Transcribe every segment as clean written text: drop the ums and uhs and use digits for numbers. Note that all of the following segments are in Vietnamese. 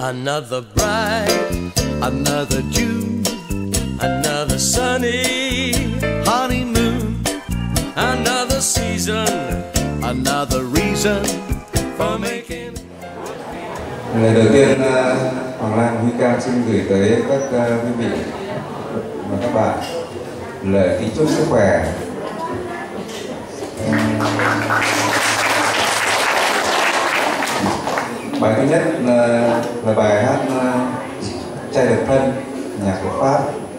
Another bride, another June, another sunny honeymoon, another season, another reason for making. Lời đầu tiên, Hoàng Lan Huy Cang xin gửi tới các quý vị và các bạn lời kính chúc sức khỏe. Bài thứ nhất là bài hát Trai Độc Thân, nhạc của Pháp.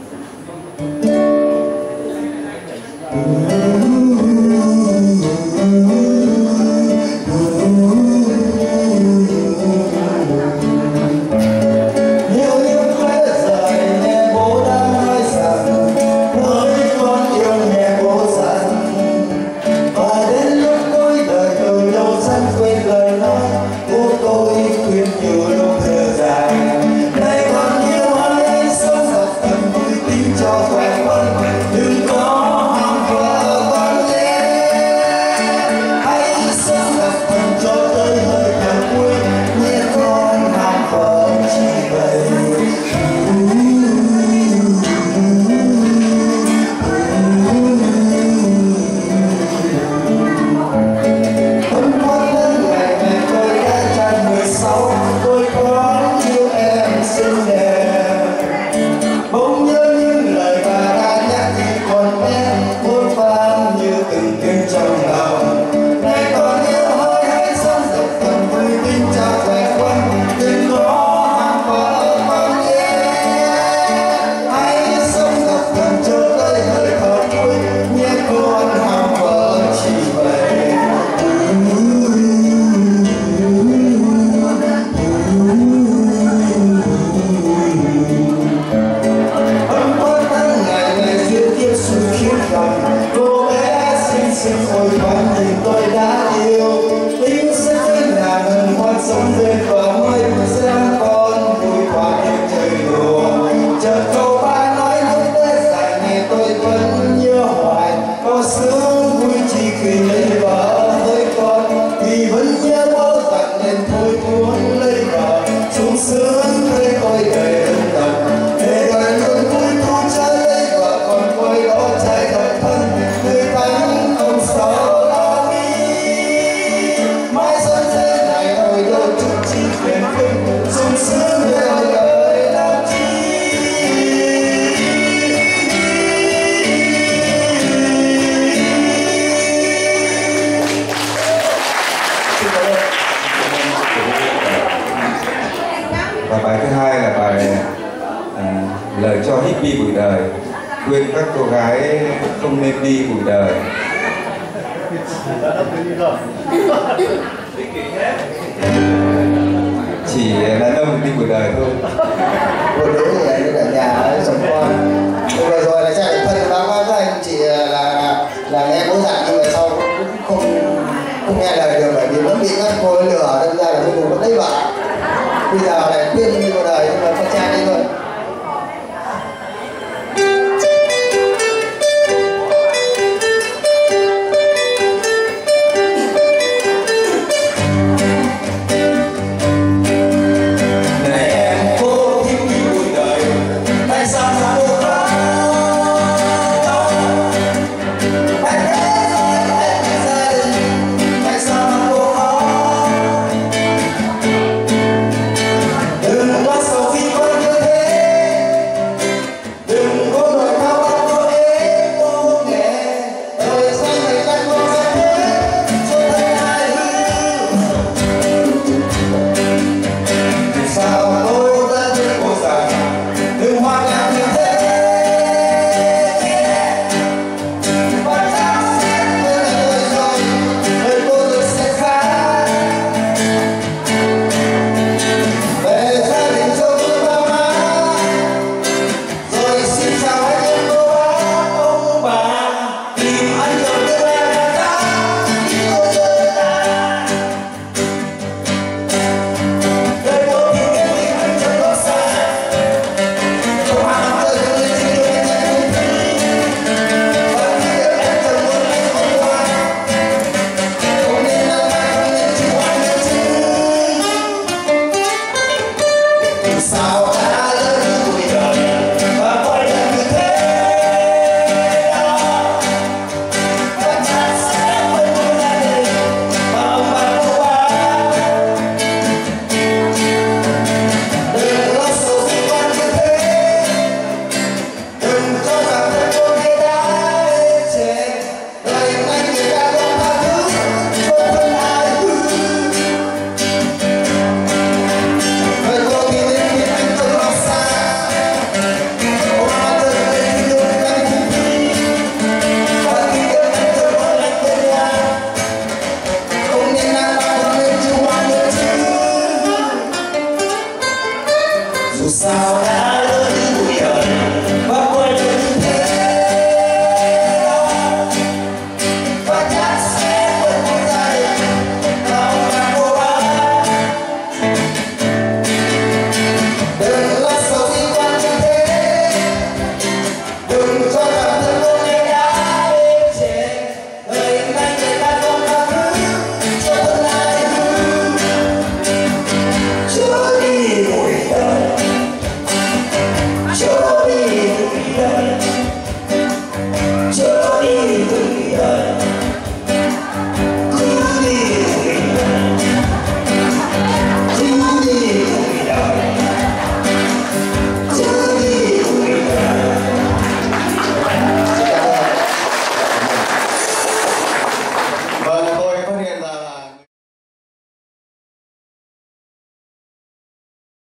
Và bài thứ hai là bài lời cho hippie bụi đời, khuyên các cô gái không nên đi bụi đời. Chỉ đàn ông đi bụi đời thôi. Cô đấy thì ở nhà sống con. Vừa rồi là Trai Độc Thân báo cáo với anh chị là nghe bố dặn nhưng mà sau cũng không nghe lời được, bởi vì vẫn bị các cô lừa, đâm ra là cuối cùng vẫn lấy vợ. Bây giờ lại khuyên đi bụi đời nhưng mà con trai đi rồi.